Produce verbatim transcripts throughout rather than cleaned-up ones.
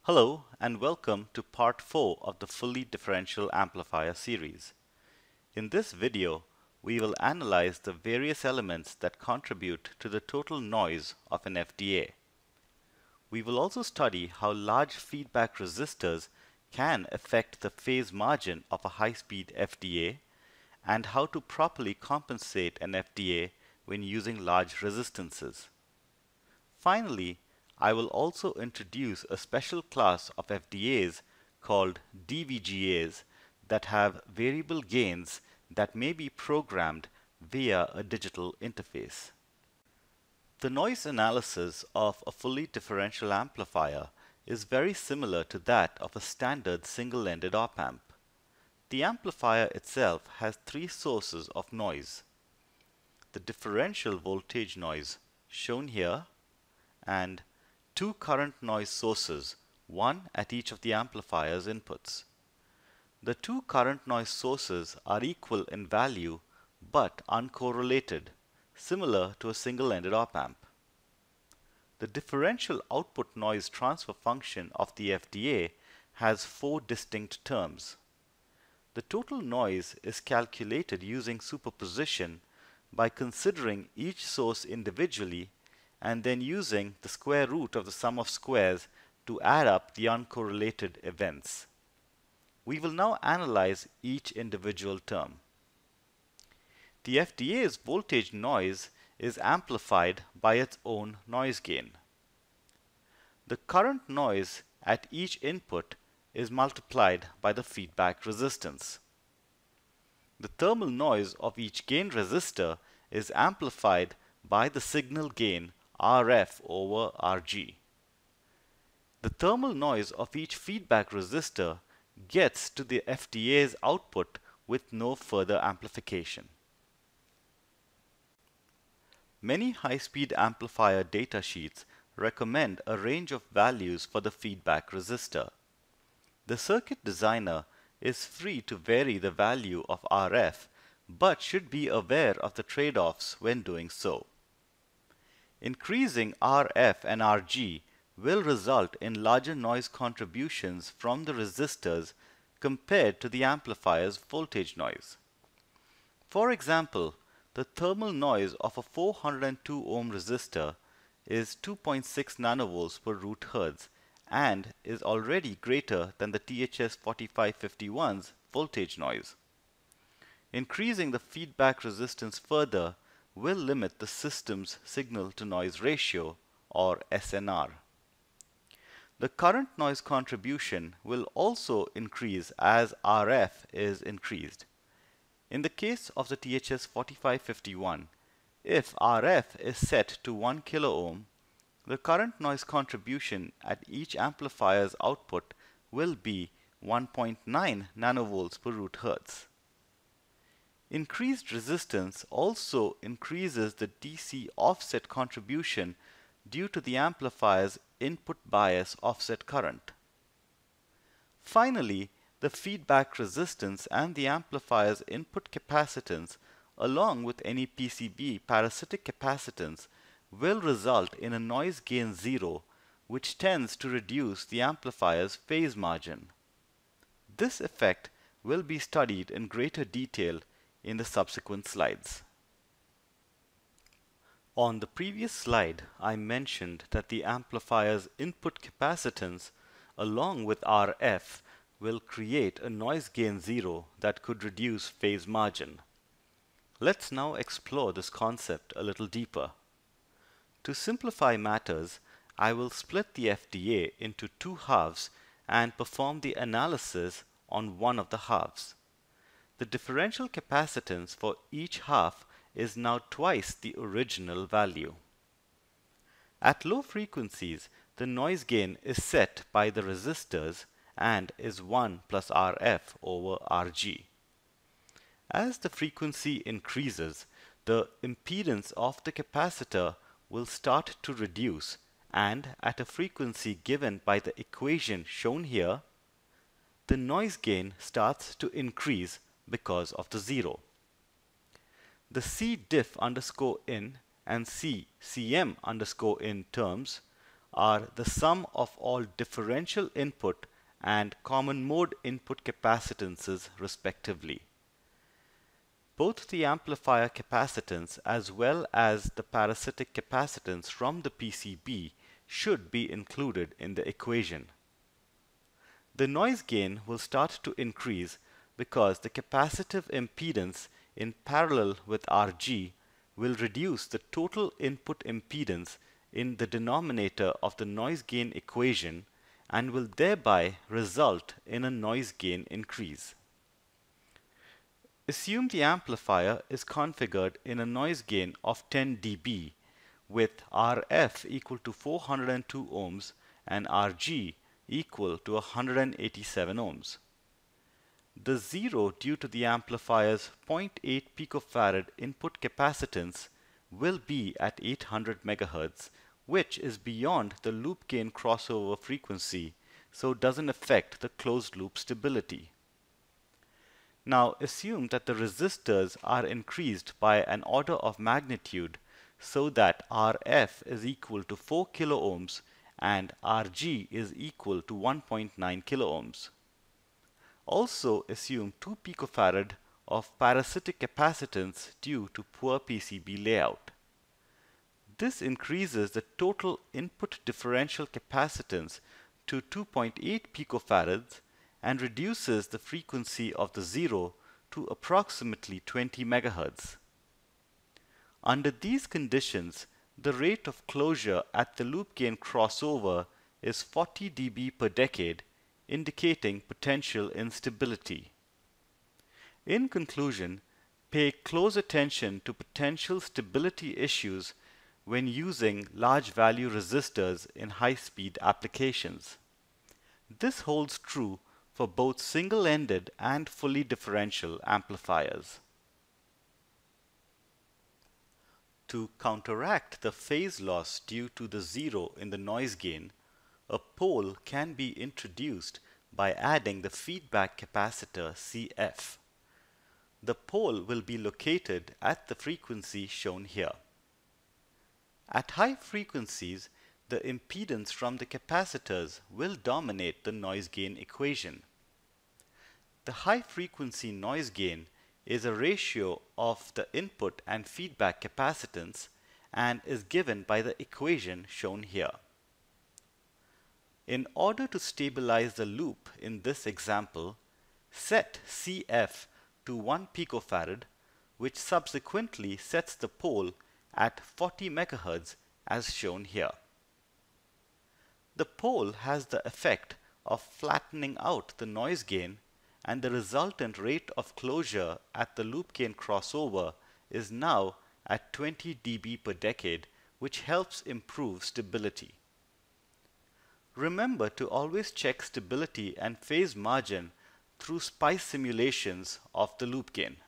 Hello and welcome to part four of the fully differential amplifier series. In this video, we will analyze the various elements that contribute to the total noise of an F D A. We will also study how large feedback resistors can affect the phase margin of a high-speed F D A and how to properly compensate an F D A when using large resistances. Finally, I will also introduce a special class of F D As called D V G As that have variable gains that may be programmed via a digital interface. The noise analysis of a fully differential amplifier is very similar to that of a standard single-ended op-amp. The amplifier itself has three sources of noise: the differential voltage noise shown here, and two current noise sources, one at each of the amplifier's inputs. The two current noise sources are equal in value but uncorrelated, similar to a single-ended op-amp. The differential output noise transfer function of the F D A has four distinct terms. The total noise is calculated using superposition by considering each source individually and then using the square root of the sum of squares to add up the uncorrelated events. We will now analyze each individual term. The F D A's voltage noise is amplified by its own noise gain. The current noise at each input is multiplied by the feedback resistance. The thermal noise of each gain resistor is amplified by the signal gain R F over R G. The thermal noise of each feedback resistor gets to the F D A's output with no further amplification. Many high-speed amplifier datasheets recommend a range of values for the feedback resistor. The circuit designer is free to vary the value of R F, but should be aware of the trade-offs when doing so. Increasing R F and R G will result in larger noise contributions from the resistors compared to the amplifier's voltage noise. For example, the thermal noise of a four hundred two ohm resistor is two point six nanovolts per root hertz and is already greater than the T H S forty-five fifty-one's voltage noise. Increasing the feedback resistance further will limit the system's signal-to-noise ratio, or S N R. The current noise contribution will also increase as R F is increased. In the case of the T H S forty-five fifty-one, if R F is set to one kilo ohm, the current noise contribution at each amplifier's output will be one point nine nanovolts per root hertz. Increased resistance also increases the D C offset contribution due to the amplifier's input bias offset current. Finally, the feedback resistance and the amplifier's input capacitance, along with any P C B parasitic capacitance, will result in a noise gain zero, which tends to reduce the amplifier's phase margin. This effect will be studied in greater detail in the subsequent slides. On the previous slide, I mentioned that the amplifier's input capacitance along with R F will create a noise gain zero that could reduce phase margin. Let's now explore this concept a little deeper. To simplify matters, I will split the F D A into two halves and perform the analysis on one of the halves. The differential capacitance for each half is now twice the original value. At low frequencies, the noise gain is set by the resistors and is one plus R F over R G. As the frequency increases, the impedance of the capacitor will start to reduce, and at a frequency given by the equation shown here, the noise gain starts to increase because of the zero. The C diff underscore in and C cm underscore in terms are the sum of all differential input and common mode input capacitances respectively. Both the amplifier capacitance as well as the parasitic capacitance from the P C B should be included in the equation. The noise gain will start to increase because the capacitive impedance in parallel with R G will reduce the total input impedance in the denominator of the noise gain equation and will thereby result in a noise gain increase. Assume the amplifier is configured in a noise gain of ten d B with R F equal to four hundred two ohms and R G equal to one hundred eighty-seven ohms. The zero due to the amplifier's zero point eight picofarad input capacitance will be at eight hundred megahertz, which is beyond the loop gain crossover frequency, so doesn't affect the closed loop stability. Now assume that the resistors are increased by an order of magnitude so that R F is equal to four kilo ohms and R G is equal to one point nine kilo ohms. Also assume two picofarad of parasitic capacitance due to poor P C B layout. This increases the total input differential capacitance to two point eight picofarads and reduces the frequency of the zero to approximately twenty megahertz. Under these conditions, the rate of closure at the loop gain crossover is forty d B per decade, indicating potential instability. In conclusion, pay close attention to potential stability issues when using large value resistors in high-speed applications. This holds true for both single-ended and fully differential amplifiers. To counteract the phase loss due to the zero in the noise gain, a pole can be introduced by adding the feedback capacitor C F. The pole will be located at the frequency shown here. At high frequencies, the impedance from the capacitors will dominate the noise gain equation. The high frequency noise gain is a ratio of the input and feedback capacitance and is given by the equation shown here. In order to stabilize the loop in this example, set C F to one picofarad, which subsequently sets the pole at forty megahertz as shown here. The pole has the effect of flattening out the noise gain, and the resultant rate of closure at the loop gain crossover is now at twenty d B per decade, which helps improve stability. Remember to always check stability and phase margin through SPICE simulations of the loop gain.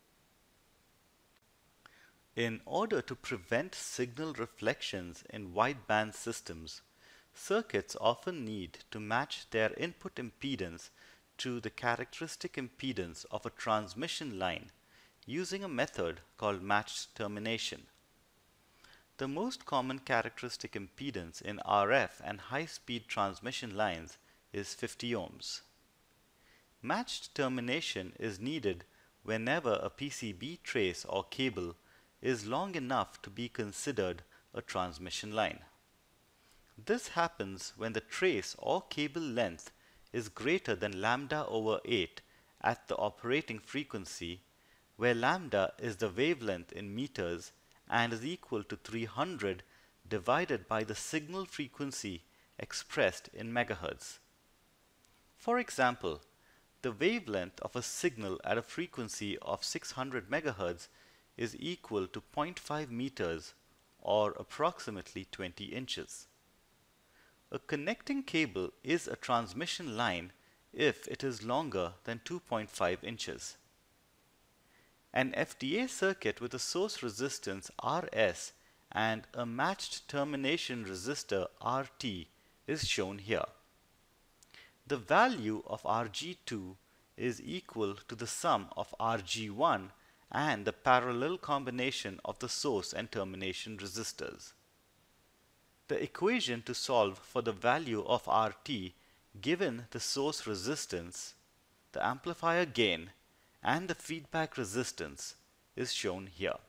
In order to prevent signal reflections in wideband systems, circuits often need to match their input impedance to the characteristic impedance of a transmission line using a method called matched termination. The most common characteristic impedance in R F and high-speed transmission lines is fifty ohms. Matched termination is needed whenever a P C B trace or cable is long enough to be considered a transmission line. This happens when the trace or cable length is greater than lambda over eight at the operating frequency, where lambda is the wavelength in meters and is equal to three hundred divided by the signal frequency expressed in megahertz. For example, the wavelength of a signal at a frequency of six hundred megahertz is equal to zero point five meters or approximately twenty inches. A connecting cable is a transmission line if it is longer than two point five inches. An F D A circuit with a source resistance R S and a matched termination resistor R T is shown here. The value of R G two is equal to the sum of R G one and the parallel combination of the source and termination resistors. The equation to solve for the value of R T given the source resistance, the amplifier gain, and the feedback resistance is shown here.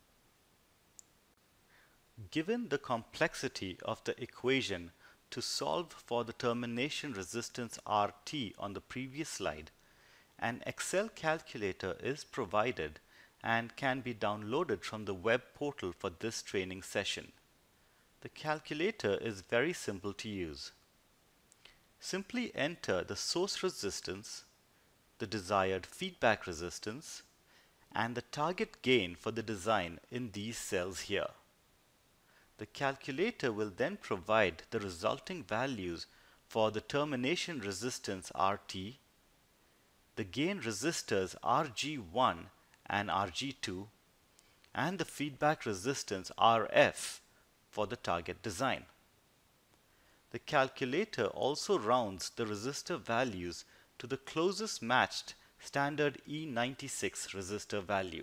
Given the complexity of the equation to solve for the termination resistance R T on the previous slide, an Excel calculator is provided and can be downloaded from the web portal for this training session. The calculator is very simple to use. Simply enter the source resistance, the desired feedback resistance, and the target gain for the design in these cells here. The calculator will then provide the resulting values for the termination resistance R T, the gain resistors R G one and R G two, and the feedback resistance R F for the target design. The calculator also rounds the resistor values to the closest matched standard E ninety-six resistor value.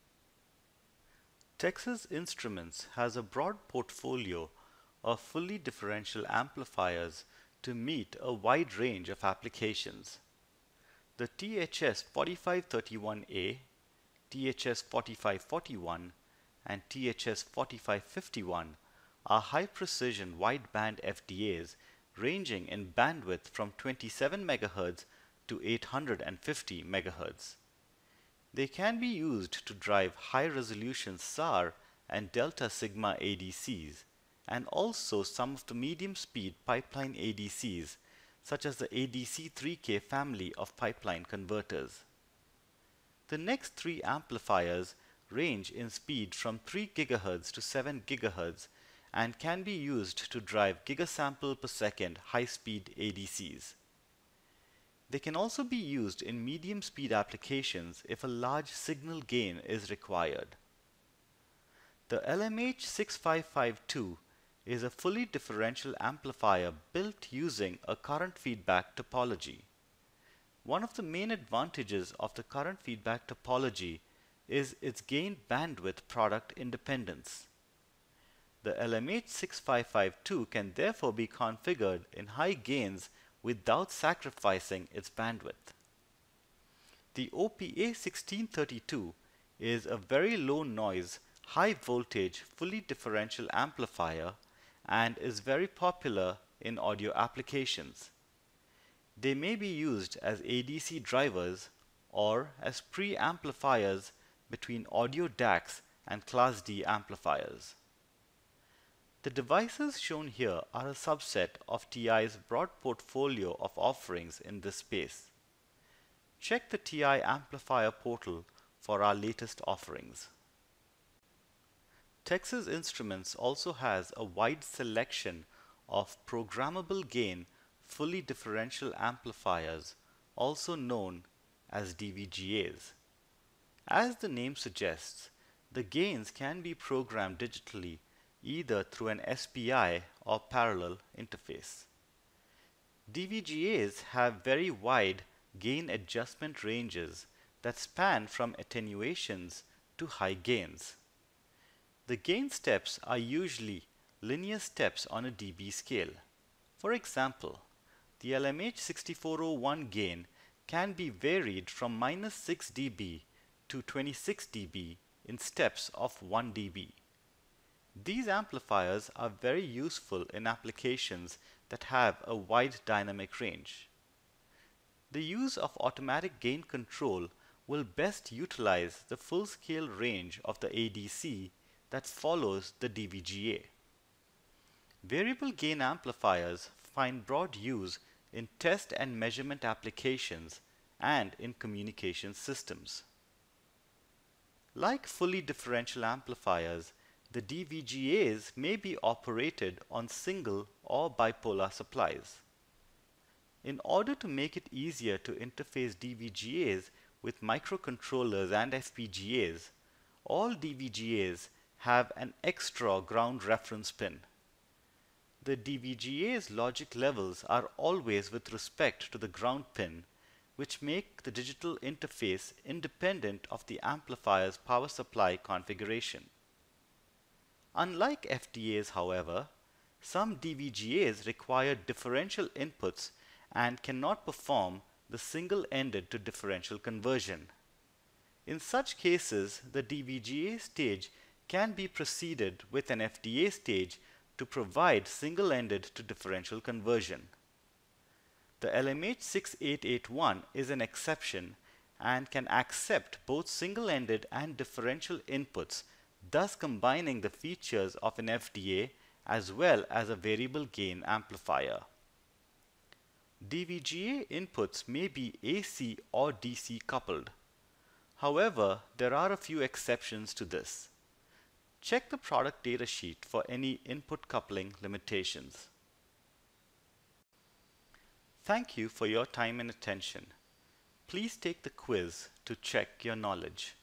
Texas Instruments has a broad portfolio of fully differential amplifiers to meet a wide range of applications. The T H S forty-five thirty-one A, T H S forty-five forty-one, and T H S forty-five fifty-one are high-precision wideband F D As ranging in bandwidth from twenty-seven megahertz to eight hundred fifty megahertz. They can be used to drive high-resolution S A R and delta sigma A D Cs, and also some of the medium-speed pipeline A D Cs, such as the A D C three K family of pipeline converters. The next three amplifiers range in speed from three gigahertz to seven gigahertz and can be used to drive gigasample per second high-speed A D Cs. They can also be used in medium-speed applications if a large signal gain is required. The L M H six five five two is a fully differential amplifier built using a current feedback topology. One of the main advantages of the current feedback topology is its gain bandwidth product independence. The L M H six five five two can therefore be configured in high gains without sacrificing its bandwidth. The O P A sixteen thirty-two is a very low noise, high voltage, fully differential amplifier and is very popular in audio applications. They may be used as A D C drivers or as pre-amplifiers between audio D A Cs and Class D amplifiers. The devices shown here are a subset of T I's broad portfolio of offerings in this space. Check the T I amplifier portal for our latest offerings. Texas Instruments also has a wide selection of programmable gain fully differential amplifiers, also known as D V G As. As the name suggests, the gains can be programmed digitally either through an S P I or parallel interface. D V G As have very wide gain adjustment ranges that span from attenuations to high gains. The gain steps are usually linear steps on a dB scale. For example, the L M H sixty-four oh one gain can be varied from minus six dB to twenty-six dB in steps of one dB. These amplifiers are very useful in applications that have a wide dynamic range. The use of automatic gain control will best utilize the full-scale range of the A D C that follows the D V G A. Variable gain amplifiers find broad use in test and measurement applications and in communication systems. Like fully differential amplifiers, the D V G As may be operated on single or bipolar supplies. In order to make it easier to interface D V G As with microcontrollers and F P G As, all D V G As have an extra ground reference pin. The D V G A's logic levels are always with respect to the ground pin, which make the digital interface independent of the amplifier's power supply configuration. Unlike F D As, however, Some D V G As require differential inputs and cannot perform the single-ended to differential conversion. In such cases, the D V G A stage can be preceded with an F D A stage to provide single-ended to differential conversion. The L M H six eight eight one is an exception and can accept both single-ended and differential inputs, thus combining the features of an F D A as well as a variable gain amplifier. D V G A inputs may be A C or D C coupled. However, there are a few exceptions to this. Check the product datasheet for any input coupling limitations. Thank you for your time and attention. Please take the quiz to check your knowledge.